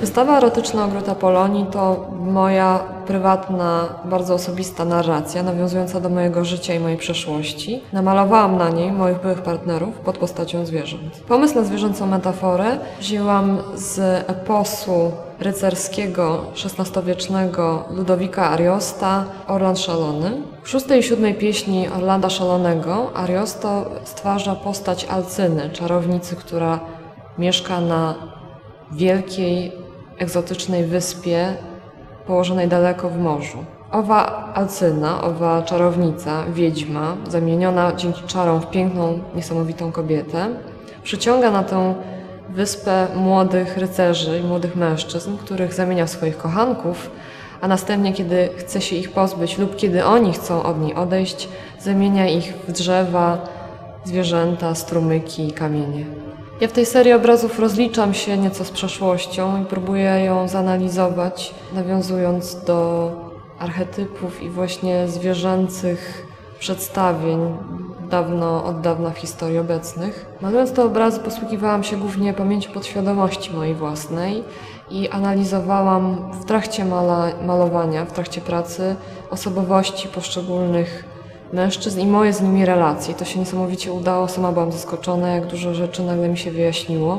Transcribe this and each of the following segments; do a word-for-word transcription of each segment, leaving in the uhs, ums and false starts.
Wystawa erotyczna Ogród Apolonii to moja prywatna, bardzo osobista narracja nawiązująca do mojego życia i mojej przeszłości. Namalowałam na niej moich byłych partnerów pod postacią zwierząt. Pomysł na zwierzęcą metaforę wzięłam z eposu rycerskiego szesnastowiecznego Ludowika Ariosta Orlan Szalony. W szóstej i siódmej pieśni Orlanda Szalonego Ariosto stwarza postać Alcyny, czarownicy, która mieszka na wielkiej, egzotycznej wyspie położonej daleko w morzu. Owa Alcyna, owa czarownica, wiedźma, zamieniona dzięki czarom w piękną, niesamowitą kobietę, przyciąga na tę wyspę młodych rycerzy i młodych mężczyzn, których zamienia w swoich kochanków, a następnie, kiedy chce się ich pozbyć lub kiedy oni chcą od niej odejść, zamienia ich w drzewa, zwierzęta, strumyki i kamienie. Ja w tej serii obrazów rozliczam się nieco z przeszłością i próbuję ją zanalizować, nawiązując do archetypów i właśnie zwierzęcych przedstawień dawno, od dawna w historii obecnych. Malując te obrazy posługiwałam się głównie pamięcią podświadomości mojej własnej i analizowałam w trakcie mala, malowania, w trakcie pracy osobowości poszczególnych mężczyzn i moje z nimi relacje. To się niesamowicie udało, sama byłam zaskoczona, jak dużo rzeczy nagle mi się wyjaśniło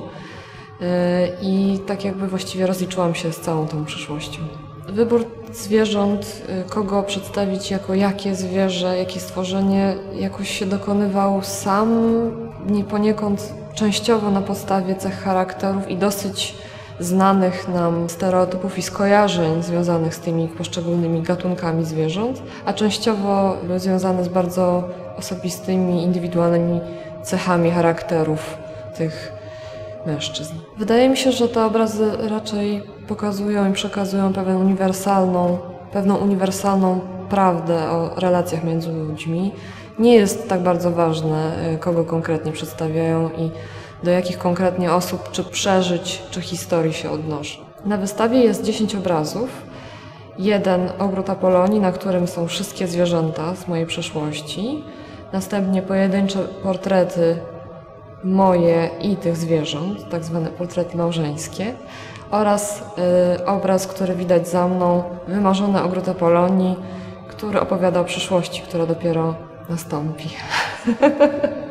i tak jakby właściwie rozliczyłam się z całą tą przyszłością. Wybór zwierząt, kogo przedstawić jako jakie zwierzę, jakie stworzenie, jakoś się dokonywał sam, nie poniekąd częściowo na podstawie cech charakterów i dosyć znanych nam stereotypów i skojarzeń związanych z tymi poszczególnymi gatunkami zwierząt, a częściowo związane z bardzo osobistymi, indywidualnymi cechami charakterów tych mężczyzn. Wydaje mi się, że te obrazy raczej pokazują i przekazują pewną uniwersalną, pewną uniwersalną prawdę o relacjach między ludźmi. Nie jest tak bardzo ważne, kogo konkretnie przedstawiają i do jakich konkretnie osób, czy przeżyć, czy historii się odnoszą. Na wystawie jest dziesięć obrazów. Jeden Ogród Apolonii, na którym są wszystkie zwierzęta z mojej przeszłości. Następnie pojedyncze portrety moje i tych zwierząt, tak zwane portrety małżeńskie. Oraz y, obraz, który widać za mną, wymarzony Ogród Apolonii, który opowiada o przyszłości, która dopiero nastąpi.